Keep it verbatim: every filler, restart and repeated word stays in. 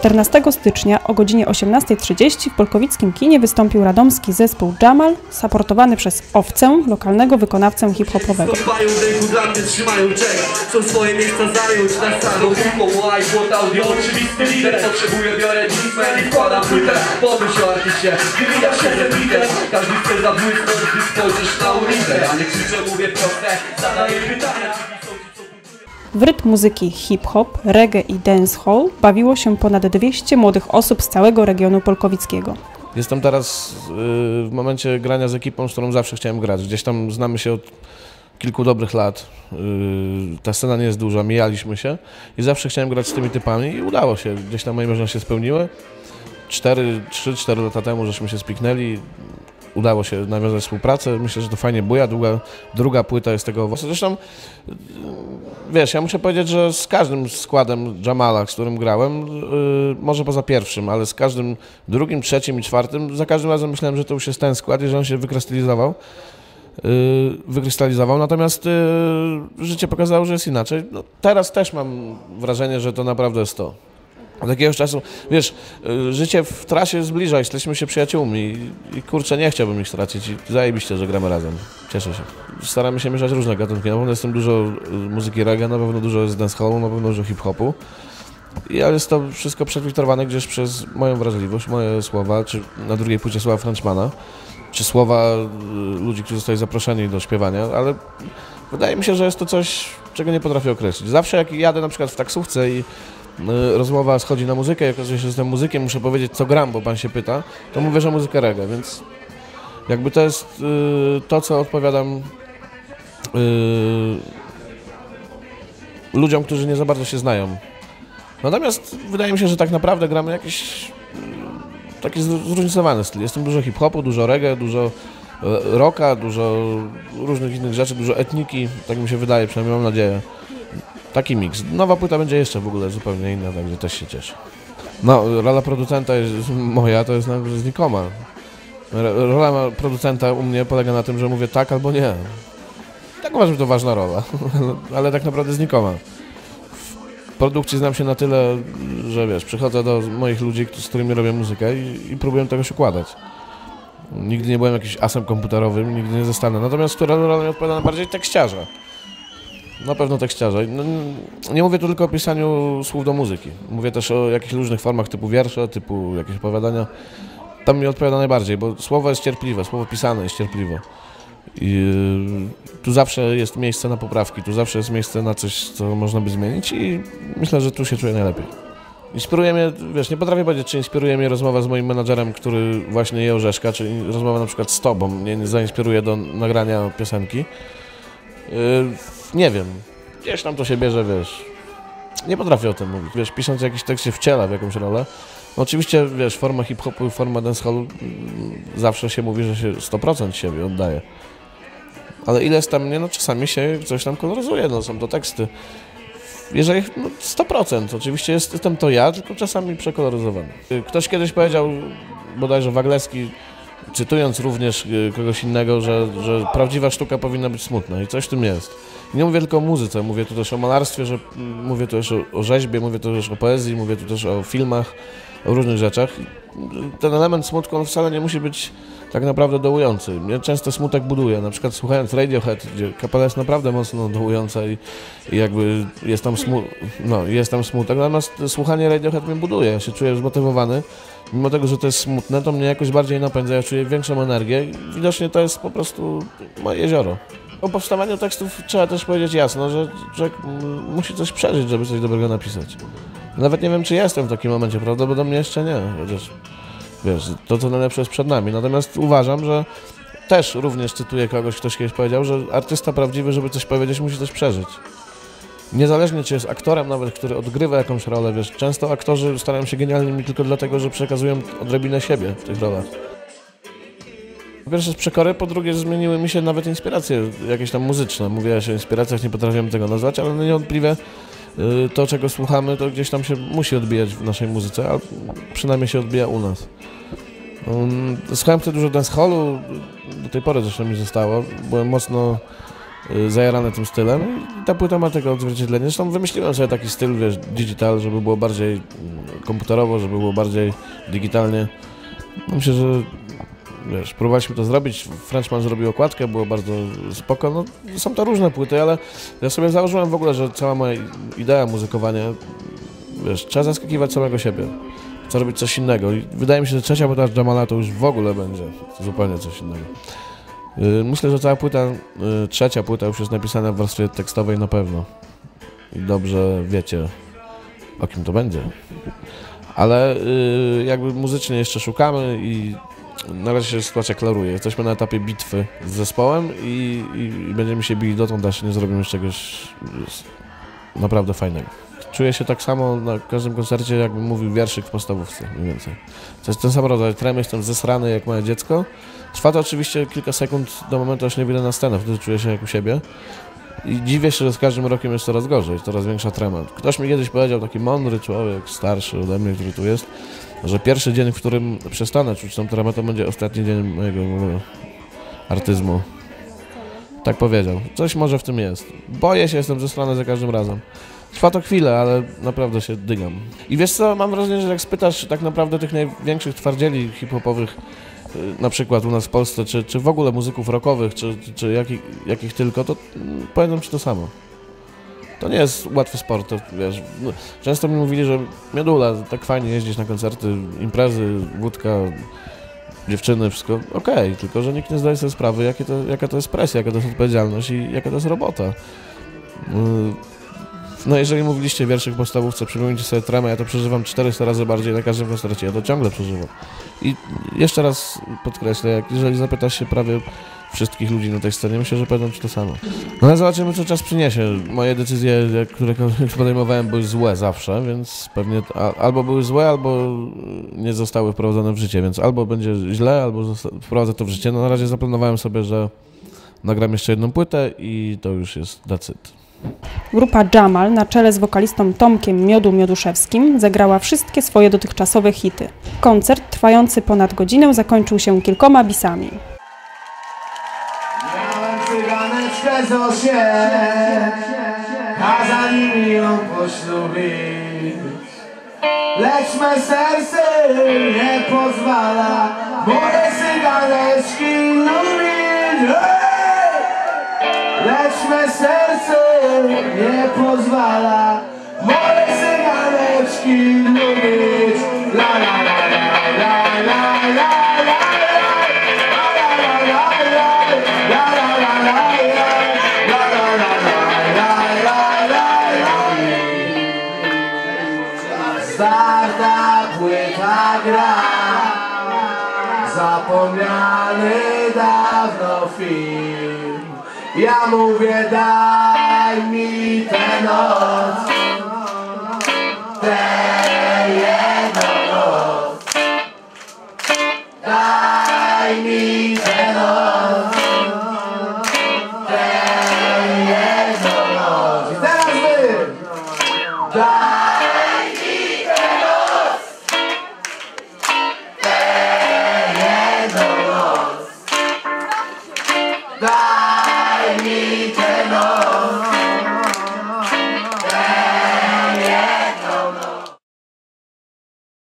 czternastego stycznia o godzinie osiemnastej trzydzieści w polkowickim kinie wystąpił radomski zespół Jamal, saportowany przez Owcę, lokalnego wykonawcę hip-hopowego. Chcą swoje miejsca zająć na salą Wołaj, błot audio, oczywisty lider Potrzebuję, biorę disman i wkładam płytę Pomyśl o artyście, wybija się ten lider Każdy chce zabłysnąć, gdy spojrzysz na ulicę Ja nie krzyczę, mówię proste, zadaję pytania W rytm muzyki hip-hop, reggae i dancehall bawiło się ponad dwieście młodych osób z całego regionu polkowickiego. Jestem teraz yy, w momencie grania z ekipą, z którą zawsze chciałem grać. Gdzieś tam znamy się od kilku dobrych lat. Yy, ta scena nie jest duża, mijaliśmy się i zawsze chciałem grać z tymi typami i udało się. Gdzieś tam moje marzenia się spełniły. trzy cztery lata temu żeśmy się spiknęli. Udało się nawiązać współpracę. Myślę, że to fajnie buja. Druga, druga płyta jest tego owocu. Zresztą, wiesz, ja muszę powiedzieć, że z każdym składem Jamala, z którym grałem, yy, może poza pierwszym, ale z każdym drugim, trzecim i czwartym, za każdym razem myślałem, że to już jest ten skład i że on się wykrystalizował. Yy, wykrystalizował. Natomiast yy, życie pokazało, że jest inaczej. No, teraz też mam wrażenie, że to naprawdę jest to. Od jakiegoś czasu, wiesz, życie w trasie zbliża, jesteśmy się przyjaciółmi i, i kurczę, nie chciałbym ich stracić i zajebiście, że gramy razem. Cieszę się. Staramy się mieszać różne gatunki, na pewno jest tam dużo muzyki reggae, na pewno dużo jest dancehallu, na pewno dużo hip-hopu. I jest to wszystko przefiltrowane gdzieś przez moją wrażliwość, moje słowa, czy na drugiej płycie słowa Frenchmana, czy słowa ludzi, którzy zostali zaproszeni do śpiewania, ale wydaje mi się, że jest to coś, czego nie potrafię określić. Zawsze jak jadę na przykład w taksówce i rozmowa schodzi na muzykę i okazuje się, że jestem muzykiem, muszę powiedzieć co gram, bo pan się pyta, to mówię, że muzykę reggae, więc jakby to jest y, to, co odpowiadam y, ludziom, którzy nie za bardzo się znają. Natomiast wydaje mi się, że tak naprawdę gramy jakiś y, taki zróżnicowany styl. Jest tam dużo hip-hopu, dużo reggae, dużo y, rocka, dużo różnych innych rzeczy, dużo etniki, tak mi się wydaje, przynajmniej mam nadzieję. Taki miks. Nowa płyta będzie jeszcze w ogóle zupełnie inna, także też się cieszę. No, rola producenta jest moja, to jest nawet znikoma. Rola producenta u mnie polega na tym, że mówię tak albo nie. Tak uważam, że to ważna rola, ale tak naprawdę znikoma. W produkcji znam się na tyle, że wiesz, przychodzę do moich ludzi, z którymi robię muzykę i, i próbuję tego się układać. Nigdy nie byłem jakimś asem komputerowym, nigdy nie zostanę. Natomiast która rola mi odpowiada najbardziej? Tekściarza. Na pewno tekściarze. No, nie mówię tu tylko o pisaniu słów do muzyki. Mówię też o jakichś różnych formach typu wiersze, typu jakieś opowiadania. Tam mi odpowiada najbardziej, bo słowo jest cierpliwe, słowo pisane jest cierpliwe. I tu zawsze jest miejsce na poprawki, tu zawsze jest miejsce na coś, co można by zmienić i myślę, że tu się czuję najlepiej. Inspiruje mnie, wiesz, nie potrafię powiedzieć, czy inspiruje mnie rozmowa z moim menadżerem, który właśnie je orzeszka, czy rozmowa na przykład z tobą mnie zainspiruje do nagrania piosenki. Yy, Nie wiem, gdzieś tam to się bierze, wiesz, nie potrafię o tym mówić, wiesz, pisząc jakiś tekst się wciela w jakąś rolę. No oczywiście, wiesz, forma hip-hopu i forma dancehallu zawsze się mówi, że się sto procent siebie oddaje. Ale ile jest tam mnie, no czasami się coś tam koloryzuje, no są to teksty. Jeżeli, no sto procent, oczywiście jest, jestem to ja, tylko czasami przekoloryzowany. Ktoś kiedyś powiedział, bodajże Wagleski, cytując również kogoś innego, że, że prawdziwa sztuka powinna być smutna i coś w tym jest. Nie mówię tylko o muzyce, mówię tu też o malarstwie, że, mówię tu też o, o rzeźbie, mówię tu też o poezji, mówię tu też o filmach, o różnych rzeczach. Ten element smutku on wcale nie musi być tak naprawdę dołujący. Mnie często smutek buduje, na przykład słuchając Radiohead, gdzie kapela jest naprawdę mocno dołująca i, i jakby jest tam, smu no, jest tam smutek, natomiast słuchanie Radiohead mnie buduje, ja się czuję zmotywowany. Mimo tego, że to jest smutne, to mnie jakoś bardziej napędza, ja czuję większą energię i widocznie to jest po prostu moje jezioro. O powstawaniu tekstów trzeba też powiedzieć jasno, że człowiek musi coś przeżyć, żeby coś dobrego napisać. Nawet nie wiem, czy jestem w takim momencie, prawdopodobnie jeszcze nie, chociaż wiesz, to co najlepsze jest przed nami. Natomiast uważam, że też również cytuję kogoś, ktoś kiedyś powiedział, że artysta prawdziwy, żeby coś powiedzieć, musi coś przeżyć. Niezależnie czy jest aktorem nawet, który odgrywa jakąś rolę, wiesz, często aktorzy starają się genialnymi tylko dlatego, że przekazują odrobinę siebie w tych rolach. Po pierwsze z przekory, po drugie zmieniły mi się nawet inspiracje jakieś tam muzyczne. Mówię o inspiracjach, nie potrafiłem tego nazwać, ale no niewątpliwie to, czego słuchamy, to gdzieś tam się musi odbijać w naszej muzyce, a przynajmniej się odbija u nas. Słuchałem wtedy dużo dancehallu, do tej pory zresztą mi zostało. Byłem mocno y, zajarane tym stylem i ta płyta ma tego odzwierciedlenie. Zresztą wymyśliłem sobie taki styl, wiesz, digital, żeby było bardziej komputerowo, żeby było bardziej digitalnie. No myślę, że wiesz, próbowaliśmy to zrobić, Frenchman zrobił okładkę, było bardzo spoko, no są to różne płyty, ale ja sobie założyłem w ogóle, że cała moja idea muzykowania, wiesz, trzeba zaskakiwać samego siebie, chcę robić coś innego i wydaje mi się, że trzecia płyta Jamala to już w ogóle będzie zupełnie coś innego. Myślę, że cała płyta, trzecia płyta już jest napisana w warstwie tekstowej na pewno i dobrze wiecie, o kim to będzie, ale jakby muzycznie jeszcze szukamy i na razie się sytuacja klaruje. Jesteśmy na etapie bitwy z zespołem i, i, i będziemy się bili dotąd, aż nie zrobimy czegoś naprawdę fajnego. Czuję się tak samo na każdym koncercie, jakbym mówił wierszyk w podstawówce, mniej więcej. To jest ten sam rodzaj tremy, jestem zesrany jak małe dziecko. Trwa to oczywiście kilka sekund do momentu, aż nie wyjdę na scenę, wtedy czuję się jak u siebie. I dziwię się, że z każdym rokiem jest coraz gorzej, coraz większa trema. Ktoś mi kiedyś powiedział, taki mądry człowiek, starszy ode mnie, który tu jest, że pierwszy dzień, w którym przestanę czuć tą tremę, to będzie ostatni dzień mojego artyzmu. Tak powiedział. Coś może w tym jest. Boję się, jestem zesrany za każdym razem. Trwa to chwilę, ale naprawdę się dygam. I wiesz co, mam wrażenie, że jak spytasz tak naprawdę tych największych twardzieli hip-hopowych, na przykład u nas w Polsce, czy, czy w ogóle muzyków rockowych, czy, czy jakich, jakich tylko, to powiedzą ci to samo. To nie jest łatwy sport, to wiesz, no, często mi mówili, że Miodula, tak fajnie jeździć na koncerty, imprezy, wódka, dziewczyny, wszystko okej, okay, tylko że nikt nie zdaje sobie sprawy, jakie to, jaka to jest presja, jaka to jest odpowiedzialność i jaka to jest robota. No jeżeli mówiliście wierszyk w podstawówce, przypomnijcie sobie tremę, ja to przeżywam czterysta razy bardziej na każdym koncercie, ja to ciągle przeżywam. I jeszcze raz podkreślę, jak jeżeli zapytasz się prawie wszystkich ludzi na tej scenie, myślę, że powiedzą ci to samo. No ale zobaczymy, co czas przyniesie. Moje decyzje, które podejmowałem, były złe zawsze, więc pewnie albo były złe, albo nie zostały wprowadzone w życie, więc albo będzie źle, albo wprowadzę to w życie. No na razie zaplanowałem sobie, że nagram jeszcze jedną płytę i to już jest that's it. Grupa Jamal na czele z wokalistą Tomkiem Miodu Mioduszewskim zagrała wszystkie swoje dotychczasowe hity. Koncert trwający ponad godzinę zakończył się kilkoma bisami. Miałem cyganeczkę Zosię, kazali mi ją poślubić, lecz me serce nie pozwala moje cyganeczki lubić. Lecz me serce nie pozwala moje cyganeczki lubić. La la la la la la la Starta płyta gra, zapomniany dawno film. Ja mówię, daj mi tę noc, tę